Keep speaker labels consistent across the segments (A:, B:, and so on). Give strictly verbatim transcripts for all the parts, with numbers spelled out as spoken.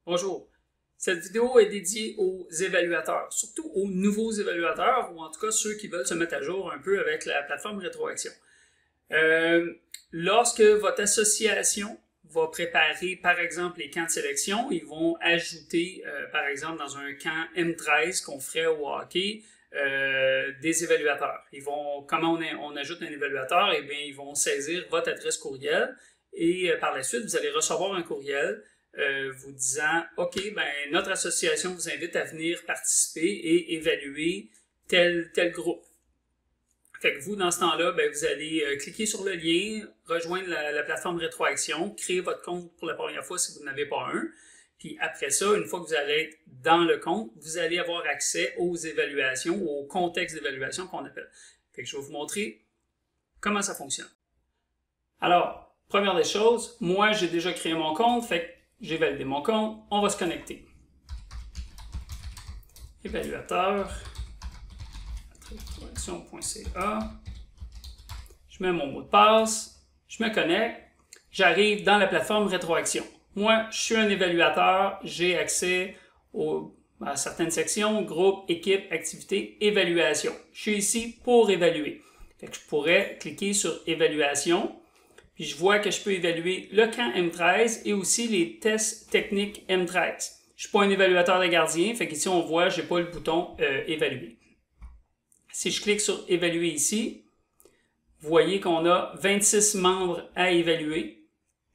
A: Bonjour, cette vidéo est dédiée aux évaluateurs, surtout aux nouveaux évaluateurs ou en tout cas ceux qui veulent se mettre à jour un peu avec la plateforme Rétroaction. Euh, lorsque votre association va préparer par exemple les camps de sélection, ils vont ajouter euh, par exemple dans un camp M treize qu'on ferait au hockey euh, des évaluateurs. Ils vont, comment on, a, on ajoute un évaluateur, eh bien ils vont saisir votre adresse courriel et euh, par la suite vous allez recevoir un courriel Euh, vous disant « OK, ben, notre association vous invite à venir participer et évaluer tel, tel groupe. » Fait que vous, dans ce temps-là, ben, vous allez euh, cliquer sur le lien, rejoindre la, la plateforme Rétroaction, créer votre compte pour la première fois si vous n'avez pas un. Puis après ça, une fois que vous allez être dans le compte, vous allez avoir accès aux évaluations, au contexte d'évaluation qu'on appelle. Fait que je vais vous montrer comment ça fonctionne. Alors, première des choses, moi, j'ai déjà créé mon compte, fait que j'ai validé mon compte, on va se connecter. Évaluateur, rétroaction point C A. Je mets mon mot de passe, je me connecte, j'arrive dans la plateforme Rétroaction. Moi, je suis un évaluateur, j'ai accès aux, à certaines sections, groupe, équipe, activité, évaluation. Je suis ici pour évaluer. Fait que je pourrais cliquer sur évaluation. Puis je vois que je peux évaluer le camp M treize et aussi les tests techniques M treize. Je ne suis pas un évaluateur de gardien, fait qu'ici on voit, je n'ai pas le bouton euh, évaluer. Si je clique sur évaluer ici, vous voyez qu'on a vingt-six membres à évaluer.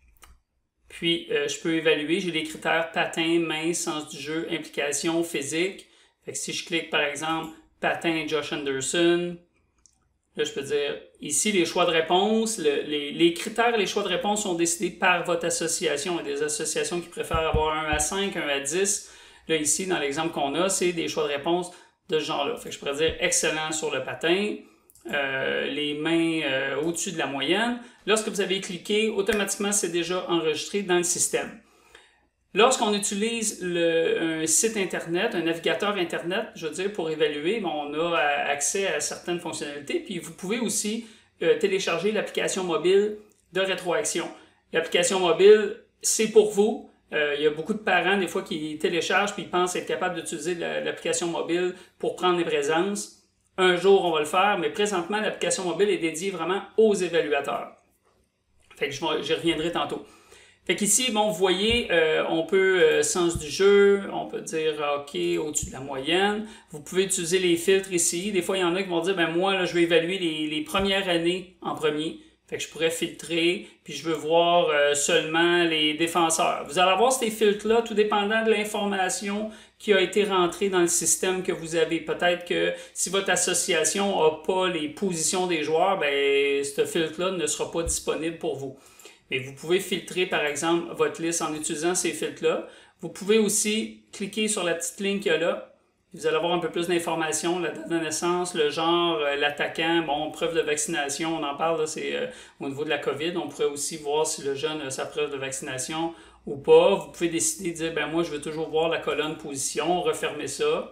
A: Puis euh, je peux évaluer, j'ai les critères patin, main, sens du jeu, implication, physique. Fait que si je clique par exemple patin Josh Anderson, là, je peux dire, ici, les choix de réponse, le, les, les critères et les choix de réponse sont décidés par votre association. Il y a des associations qui préfèrent avoir un à cinq, un à dix. Là, ici, dans l'exemple qu'on a, c'est des choix de réponse de ce genre-là. Fait que je pourrais dire excellent sur le patin, euh, les mains euh, au-dessus de la moyenne. Lorsque vous avez cliqué, automatiquement, c'est déjà enregistré dans le système. Lorsqu'on utilise le, un site Internet, un navigateur Internet, je veux dire, pour évaluer, on a accès à certaines fonctionnalités. Puis vous pouvez aussi euh, télécharger l'application mobile de Rétroaction. L'application mobile, c'est pour vous. Euh, il y a beaucoup de parents, des fois, qui téléchargent puis ils pensent être capables d'utiliser l'application mobile pour prendre les présences. Un jour, on va le faire, mais présentement, l'application mobile est dédiée vraiment aux évaluateurs. Fait que j'y reviendrai tantôt. Fait qu'ici, bon, vous voyez, euh, on peut, euh, sens du jeu, on peut dire OK au-dessus de la moyenne. Vous pouvez utiliser les filtres ici. Des fois, il y en a qui vont dire, ben moi, là, je vais évaluer les, les premières années en premier. Fait que je pourrais filtrer, puis je veux voir euh, seulement les défenseurs. Vous allez avoir ces filtres-là, tout dépendant de l'information qui a été rentrée dans le système que vous avez. Peut-être que si votre association n'a pas les positions des joueurs, ben ce filtre-là ne sera pas disponible pour vous. Mais vous pouvez filtrer, par exemple, votre liste en utilisant ces filtres-là. Vous pouvez aussi cliquer sur la petite ligne qu'il y a là. Vous allez avoir un peu plus d'informations, la date de naissance, le genre, euh, l'attaquant, bon, preuve de vaccination, on en parle, c'est euh, au niveau de la COVID. On pourrait aussi voir si le jeune a sa preuve de vaccination ou pas. Vous pouvez décider de dire, ben moi, je veux toujours voir la colonne position, refermer ça.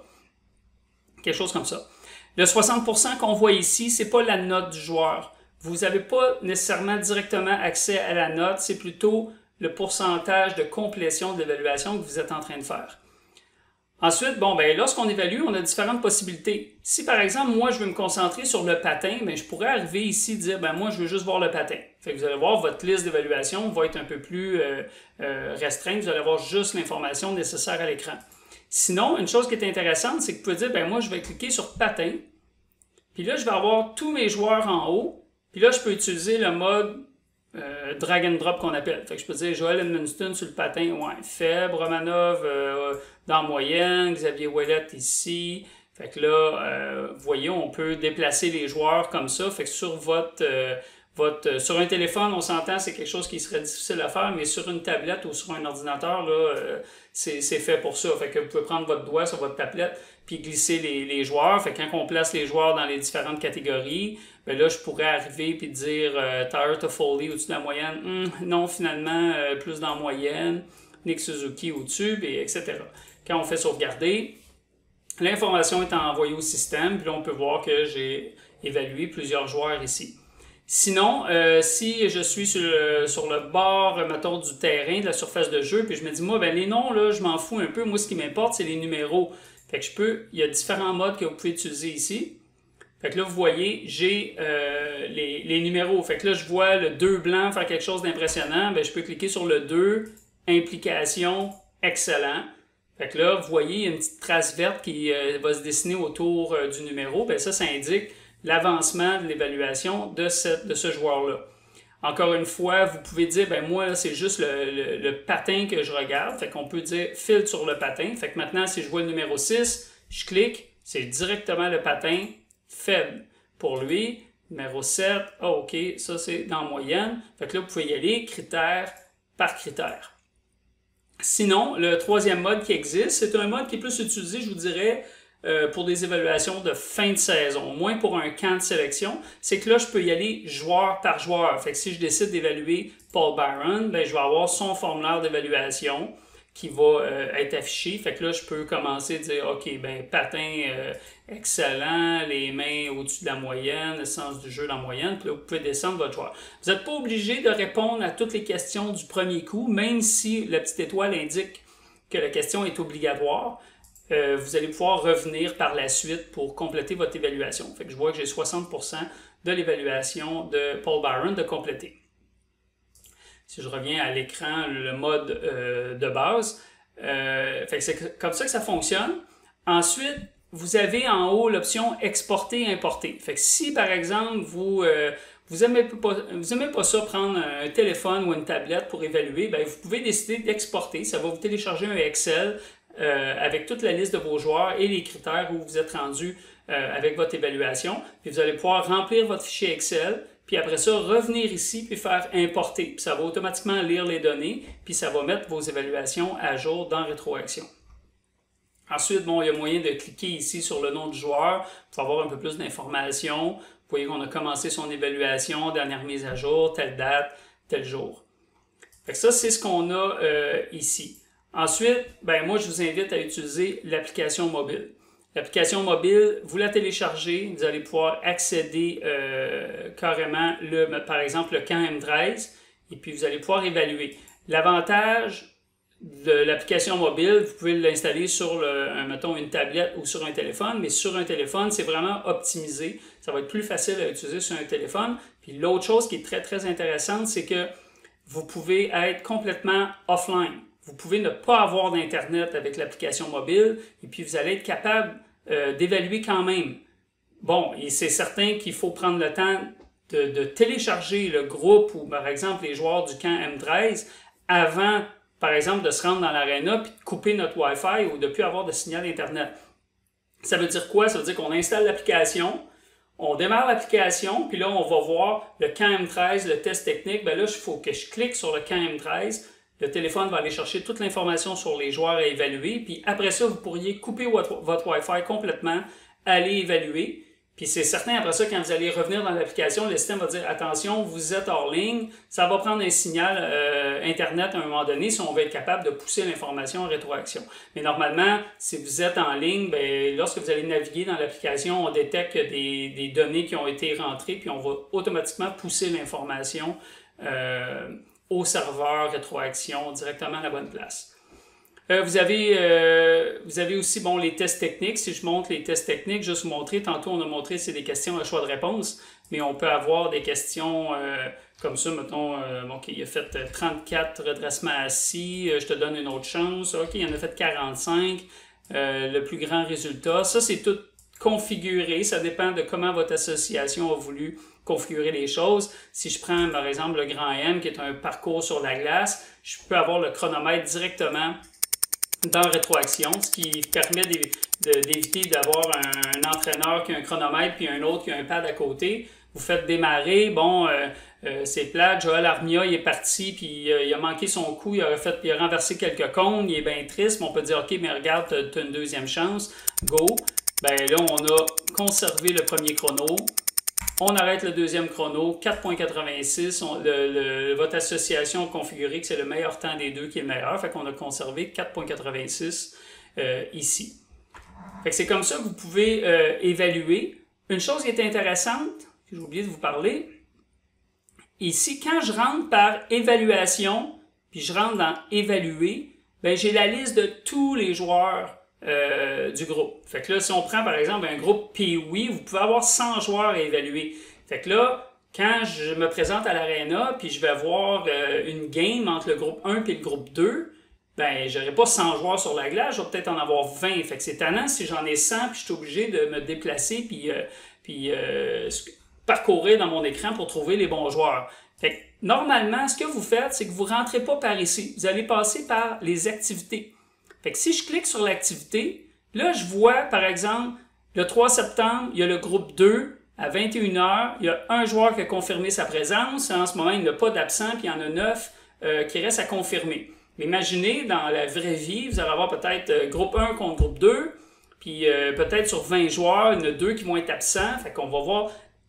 A: Quelque chose comme ça. Le soixante pour cent qu'on voit ici, c'est pas la note du joueur. Vous n'avez pas nécessairement directement accès à la note, c'est plutôt le pourcentage de complétion de l'évaluation que vous êtes en train de faire. Ensuite, bon, ben, lorsqu'on évalue, on a différentes possibilités. Si par exemple, moi, je veux me concentrer sur le patin, ben, je pourrais arriver ici et dire, ben, moi, je veux juste voir le patin. Fait que vous allez voir, votre liste d'évaluation va être un peu plus euh, euh, restreinte, vous allez avoir juste l'information nécessaire à l'écran. Sinon, une chose qui est intéressante, c'est que vous pouvez dire, ben, moi, je vais cliquer sur patin, puis là, je vais avoir tous mes joueurs en haut. Puis là, je peux utiliser le mode euh, drag and drop qu'on appelle. Fait que je peux dire Joel Edmundston sur le patin, ouais, faible, Romanov euh, dans la moyenne, Xavier Ouellet ici. Fait que là, euh, vous voyez, on peut déplacer les joueurs comme ça. Fait que sur votre, euh, votre sur un téléphone, on s'entend, c'est quelque chose qui serait difficile à faire, mais sur une tablette ou sur un ordinateur, là, euh, c'est fait pour ça. Fait que vous pouvez prendre votre doigt sur votre tablette puis glisser les, les joueurs. Fait que quand on place les joueurs dans les différentes catégories, ben là, je pourrais arriver et dire euh, Tyler Toffoli au-dessus de la moyenne. Hum, non, finalement, euh, plus dans la moyenne. Nick Suzuki au-dessus, et cetera. Quand on fait sauvegarder, l'information est envoyée au système, puis là, on peut voir que j'ai évalué plusieurs joueurs ici. Sinon, euh, si je suis sur le, sur le bord, mettons, du terrain, de la surface de jeu, puis je me dis, moi, ben les noms, là, je m'en fous un peu. Moi, ce qui m'importe, c'est les numéros. Fait que je peux, il y a différents modes que vous pouvez utiliser ici. Fait que là, vous voyez, j'ai euh, les, les numéros. Fait que là, je vois le deux blanc faire quelque chose d'impressionnant. Ben, je peux cliquer sur le deux, implication, excellent. Fait que là, vous voyez, il y a une petite trace verte qui euh, va se dessiner autour euh, du numéro. Ben, ça, ça indique l'avancement de l'évaluation de, de ce joueur-là. Encore une fois, vous pouvez dire, ben moi, c'est juste le, le, le patin que je regarde. Fait qu'on peut dire filtre sur le patin. Fait que maintenant, si je vois le numéro six, je clique, c'est directement le patin faible pour lui. Numéro sept, ah, ok, ça c'est dans la moyenne. Fait que là, vous pouvez y aller critère par critère. Sinon, le troisième mode qui existe, c'est un mode qui est plus utilisé, je vous dirais, euh, pour des évaluations de fin de saison, au moins pour un camp de sélection. C'est que là, je peux y aller joueur par joueur. Fait que si je décide d'évaluer Paul Byron, ben, je vais avoir son formulaire d'évaluation qui va euh, être affiché. Fait que là, je peux commencer à dire, OK, ben patin euh, excellent, les mains au-dessus de la moyenne, le sens du jeu dans la moyenne, puis là, vous pouvez descendre votre joueur. Vous n'êtes pas obligé de répondre à toutes les questions du premier coup, même si la petite étoile indique que la question est obligatoire. Euh, vous allez pouvoir revenir par la suite pour compléter votre évaluation. Fait que je vois que j'ai soixante pour cent de l'évaluation de Paul Byron de compléter. Si je reviens à l'écran, le mode euh, de base, euh, fait que c'est comme ça que ça fonctionne. Ensuite, vous avez en haut l'option exporter, importer. Fait que si par exemple vous euh, vous aimez pas vous aimez pas ça prendre un téléphone ou une tablette pour évaluer, ben vous pouvez décider d'exporter. Ça va vous télécharger un Excel euh, avec toute la liste de vos joueurs et les critères où vous êtes rendu euh, avec votre évaluation. Puis vous allez pouvoir remplir votre fichier Excel. Puis après ça, revenir ici puis faire importer. Puis ça va automatiquement lire les données, puis ça va mettre vos évaluations à jour dans Rétroaction. Ensuite, bon, il y a moyen de cliquer ici sur le nom du joueur pour avoir un peu plus d'informations. Vous voyez qu'on a commencé son évaluation, dernière mise à jour, telle date, tel jour. Fait que ça, c'est ce qu'on a euh, ici. Ensuite, ben moi, je vous invite à utiliser l'application mobile. L'application mobile, vous la téléchargez, vous allez pouvoir accéder euh, carrément, le, par exemple, le camp M treize, et puis vous allez pouvoir évaluer. L'avantage de l'application mobile, vous pouvez l'installer sur, le, un, mettons, une tablette ou sur un téléphone, mais sur un téléphone, c'est vraiment optimisé. Ça va être plus facile à utiliser sur un téléphone. Puis l'autre chose qui est très, très intéressante, c'est que vous pouvez être complètement offline. Vous pouvez ne pas avoir d'Internet avec l'application mobile, et puis vous allez être capable Euh, d'évaluer quand même. Bon, et c'est certain qu'il faut prendre le temps de, de télécharger le groupe ou, par exemple, les joueurs du camp M treize avant, par exemple, de se rendre dans l'aréna puis de couper notre Wi-Fi ou de ne plus avoir de signal Internet. Ça veut dire quoi? Ça veut dire qu'on installe l'application, on démarre l'application, puis là, on va voir le camp M treize, le test technique. Ben là, il faut que je clique sur le camp M treize. Le téléphone va aller chercher toute l'information sur les joueurs à évaluer. Puis après ça, vous pourriez couper votre, votre Wi-Fi complètement, aller évaluer. Puis c'est certain, après ça, quand vous allez revenir dans l'application, le système va dire « Attention, vous êtes hors ligne ». Ça va prendre un signal euh, Internet à un moment donné si on va être capable de pousser l'information en rétroaction. Mais normalement, si vous êtes en ligne, bien, lorsque vous allez naviguer dans l'application, on détecte des, des données qui ont été rentrées, puis on va automatiquement pousser l'information euh, au serveur rétroaction directement à la bonne place. Euh, vous, avez, euh, vous avez aussi bon, les tests techniques. Si je montre les tests techniques, juste vous montrer, tantôt on a montré c'est des questions à choix de réponse, mais on peut avoir des questions euh, comme ça, mettons, euh, OK, il a fait trente-quatre redressements assis, euh, je te donne une autre chance, OK, il en a fait quarante-cinq, euh, le plus grand résultat. Ça, c'est tout configuré, ça dépend de comment votre association a voulu configurer les choses. Si je prends, par exemple, le grand M, qui est un parcours sur la glace, je peux avoir le chronomètre directement dans Rétroaction, ce qui permet d'éviter d'avoir un, un entraîneur qui a un chronomètre puis un autre qui a un pad à côté. Vous faites démarrer, bon, euh, euh, c'est plate, Joël Armia, il est parti, puis euh, il a manqué son coup, il a, fait, il a renversé quelques cônes, il est bien triste, mais on peut dire, OK, mais regarde, tu as une deuxième chance, go. Ben là, on a conservé le premier chrono. On arrête le deuxième chrono, quatre virgule quatre-vingt-six. On, le, le, votre association a configuré que c'est le meilleur temps des deux qui est le meilleur. Fait qu'on a conservé quatre virgule quatre-vingt-six euh, ici. Fait que c'est comme ça que vous pouvez euh, évaluer. Une chose qui est intéressante, que j'ai oublié de vous parler, ici, quand je rentre par évaluation, puis je rentre dans évaluer, ben j'ai la liste de tous les joueurs euh, du groupe. Fait que là, si on prend par exemple un groupe P W I, vous pouvez avoir cent joueurs à évaluer. Fait que là, quand je me présente à l'aréna, puis je vais avoir euh, une game entre le groupe un et le groupe deux, ben, j'aurai pas cent joueurs sur la glace, je vais peut-être en avoir vingt. Fait que c'est tannant si j'en ai cent, puis je suis obligé de me déplacer, puis, euh, puis euh, parcourir dans mon écran pour trouver les bons joueurs. Fait que, normalement, ce que vous faites, c'est que vous rentrez pas par ici. Vous allez passer par les activités. Fait que si je clique sur l'activité, là, je vois, par exemple, le trois septembre, il y a le groupe deux, à vingt et une heures, il y a un joueur qui a confirmé sa présence. En ce moment, il n'y a pas d'absent, puis il y en a neuf euh, qui restent à confirmer. Mais imaginez, dans la vraie vie, vous allez avoir peut-être euh, groupe un contre groupe deux, puis euh, peut-être sur vingt joueurs, il y en a deux qui vont être absents. Fait qu'on va voir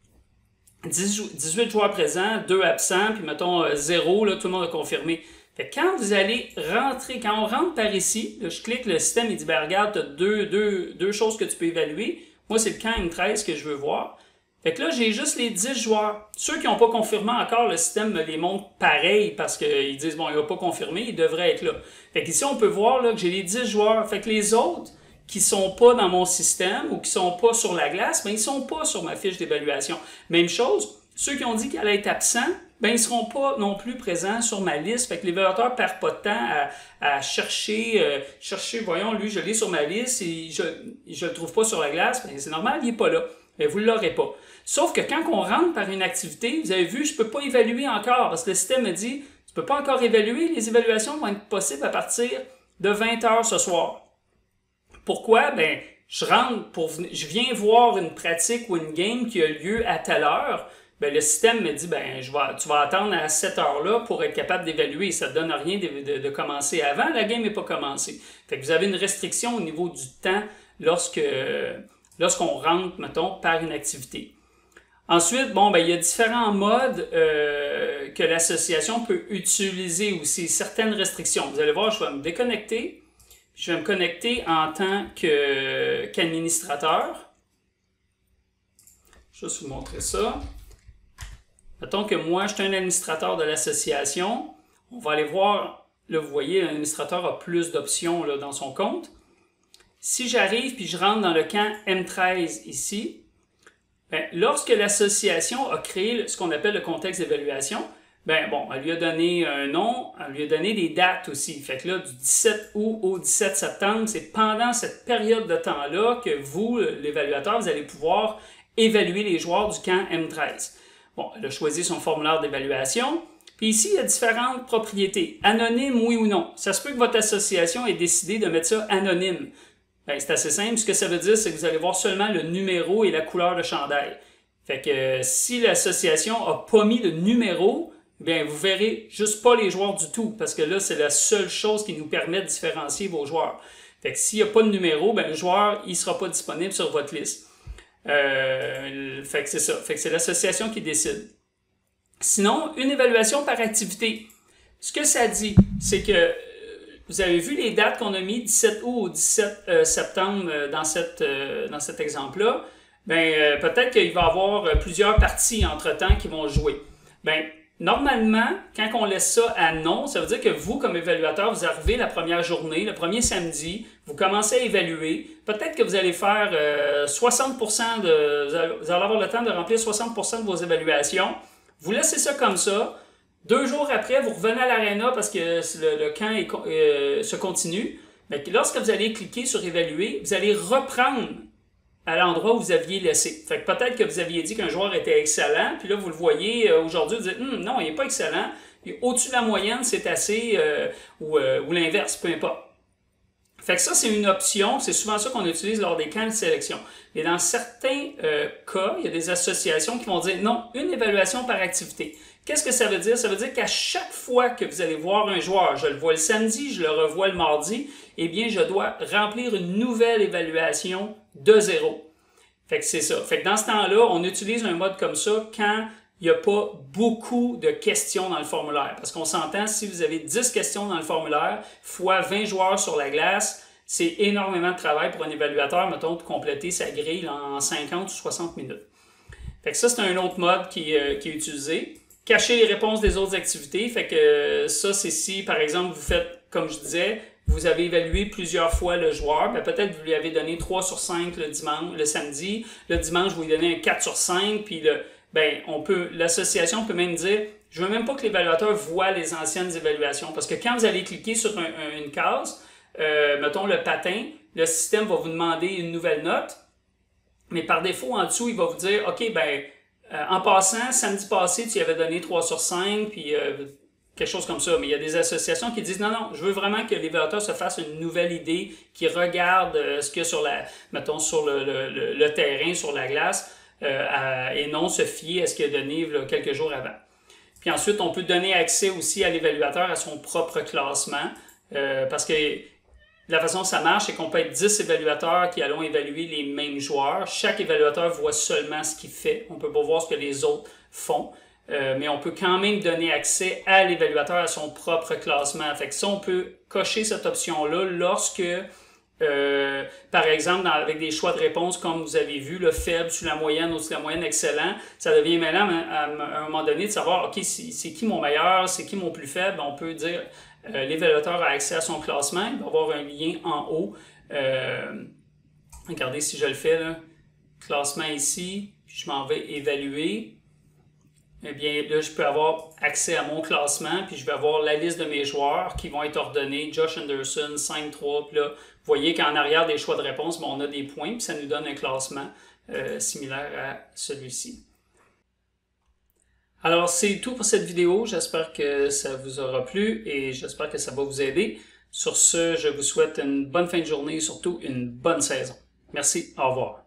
A: dix-huit joueurs présents, deux absents, puis mettons euh, zéro, là, tout le monde a confirmé. Fait que quand vous allez rentrer, quand on rentre par ici, là, je clique, le système, il dit, ben regarde, tu as deux, deux, deux choses que tu peux évaluer. Moi, c'est le camp M treize que je veux voir. Fait que là, j'ai juste les dix joueurs. Ceux qui n'ont pas confirmé encore, le système me les montre pareil parce qu'ils disent, bon, il n'a pas confirmé, il devrait être là. Fait qu'ici, on peut voir là, que j'ai les dix joueurs. Fait que les autres qui ne sont pas dans mon système ou qui ne sont pas sur la glace, ben, ils ne sont pas sur ma fiche d'évaluation. Même chose, ceux qui ont dit qu'ils allaient être absents, ben, ils ne seront pas non plus présents sur ma liste. Fait que l'évaluateur ne perd pas de temps à, à chercher, euh, chercher, voyons, lui, je l'ai sur ma liste et je ne le trouve pas sur la glace. Ben, c'est normal, il n'est pas là. Mais vous ne l'aurez pas. Sauf que quand on rentre par une activité, vous avez vu, je ne peux pas évaluer encore parce que le système me dit, tu ne peux pas encore évaluer, les évaluations vont être possibles à partir de vingt heures ce soir. Pourquoi? Ben, je rentre pour, je viens voir une pratique ou une game qui a lieu à telle heure. Ben, le système me dit, ben, je vais, tu vas attendre à cette heure-là pour être capable d'évaluer. Ça ne donne rien de, de, de commencer avant, la game n'est pas commencée. Fait que vous avez une restriction au niveau du temps lorsque, lorsqu'on rentre, mettons, par une activité. Ensuite, bon, ben, il y a différents modes euh, que l'association peut utiliser aussi, certaines restrictions. Vous allez voir, je vais me déconnecter, puis je vais me connecter en tant que, qu'administrateur. Je vais juste vous montrer ça. Mettons que moi, je suis un administrateur de l'association. On va aller voir, là, vous voyez, l'administrateur a plus d'options là, dans son compte. Si j'arrive puis je rentre dans le camp M treize ici, ben, lorsque l'association a créé ce qu'on appelle le contexte d'évaluation, ben bon, elle lui a donné un nom, elle lui a donné des dates aussi. Fait que là, du dix-sept août au dix-sept septembre, c'est pendant cette période de temps-là que vous, l'évaluateur, vous allez pouvoir évaluer les joueurs du camp M treize. Bon, elle a choisi son formulaire d'évaluation. Puis ici, il y a différentes propriétés. Anonyme, oui ou non. Ça se peut que votre association ait décidé de mettre ça anonyme. Ben, c'est assez simple. Ce que ça veut dire, c'est que vous allez voir seulement le numéro et la couleur de chandail. Fait que euh, si l'association n'a pas mis de numéro, bien, vous verrez juste pas les joueurs du tout, parce que là, c'est la seule chose qui nous permet de différencier vos joueurs. Fait que s'il n'y a pas de numéro, ben, le joueur, il sera pas disponible sur votre liste. Euh, fait que c'est ça. Fait que c'est l'association qui décide. Sinon, une évaluation par activité. Ce que ça dit, c'est que vous avez vu les dates qu'on a mis dix-sept août au dix-sept euh, septembre euh, dans, cette, euh, dans cet exemple-là. Ben, euh, peut-être qu'il va y avoir euh, plusieurs parties entre-temps qui vont jouer. Ben, normalement, quand on laisse ça à non, ça veut dire que vous, comme évaluateur, vous arrivez la première journée, le premier samedi, vous commencez à évaluer. Peut-être que vous allez faire euh, soixante pour cent de... Vous allez, vous allez avoir le temps de remplir soixante pour cent de vos évaluations. Vous laissez ça comme ça. Deux jours après, vous revenez à l'aréna parce que le, le camp est, euh, se continue. Mais lorsque vous allez cliquer sur « Évaluer », vous allez reprendre à l'endroit où vous aviez laissé. Fait que peut-être que vous aviez dit qu'un joueur était excellent, puis là, vous le voyez euh, aujourd'hui, vous dites hm, « Non, il n'est pas excellent. » Puis au-dessus de la moyenne, c'est assez, euh, ou, euh, ou l'inverse, peu importe. Fait que ça, c'est une option. C'est souvent ça qu'on utilise lors des camps de sélection. Mais dans certains euh, cas, il y a des associations qui vont dire « Non, une évaluation par activité. » Qu'est-ce que ça veut dire? Ça veut dire qu'à chaque fois que vous allez voir un joueur, je le vois le samedi, je le revois le mardi, eh bien, je dois remplir une nouvelle évaluation de zéro. Fait que c'est ça. Fait que dans ce temps-là, on utilise un mode comme ça quand il n'y a pas beaucoup de questions dans le formulaire. Parce qu'on s'entend, si vous avez dix questions dans le formulaire, fois vingt joueurs sur la glace, c'est énormément de travail pour un évaluateur, mettons, de compléter sa grille en cinquante ou soixante minutes. Fait que ça, c'est un autre mode qui, euh, qui est utilisé. cacher les réponses des autres activités. Fait que ça, c'est si, par exemple, vous faites, comme je disais, vous avez évalué plusieurs fois le joueur, ben peut-être vous lui avez donné trois sur cinq le dimanche, le samedi, le dimanche, vous lui donnez un quatre sur cinq, puis le, ben, on peut, l'association peut même dire, je veux même pas que l'évaluateur voit les anciennes évaluations, parce que quand vous allez cliquer sur un, un, une case, euh, mettons le patin, le système va vous demander une nouvelle note, mais par défaut, en dessous, il va vous dire, OK, ben, euh, en passant, samedi passé, tu y avais donné trois sur cinq, puis euh, quelque chose comme ça. Mais il y a des associations qui disent, non, non, je veux vraiment que l'évaluateur se fasse une nouvelle idée, qu'il regarde euh, ce qu'il y a sur la, mettons, sur le, le, le terrain, sur la glace, euh, à, et non se fier à ce qu'il a donné là, quelques jours avant. Puis ensuite, on peut donner accès aussi à l'évaluateur à son propre classement, euh, parce que la façon dont ça marche, c'est qu'on peut être dix évaluateurs qui allons évaluer les mêmes joueurs. Chaque évaluateur voit seulement ce qu'il fait. On ne peut pas voir ce que les autres font. Euh, mais on peut quand même donner accès à l'évaluateur à son propre classement. Fait que ça, on peut cocher cette option-là lorsque, euh, par exemple, dans, avec des choix de réponse, comme vous avez vu, le faible, sous la moyenne, au-dessus de la moyenne, excellent, ça devient mêlant à, à, à un moment donné de savoir, OK, c'est qui mon meilleur, c'est qui mon plus faible. On peut dire... Euh, l'évaluateur a accès à son classement, il va avoir un lien en haut. Euh, regardez si je le fais, là. Classement ici, puis je m'en vais évaluer. Eh bien, là, je peux avoir accès à mon classement, puis je vais avoir la liste de mes joueurs qui vont être ordonnés. Josh Anderson, cinq trois, puis là, vous voyez qu'en arrière des choix de réponse, ben, on a des points, puis ça nous donne un classement euh, similaire à celui-ci. Alors, c'est tout pour cette vidéo. J'espère que ça vous aura plu et j'espère que ça va vous aider. Sur ce, je vous souhaite une bonne fin de journée et surtout une bonne saison. Merci, au revoir.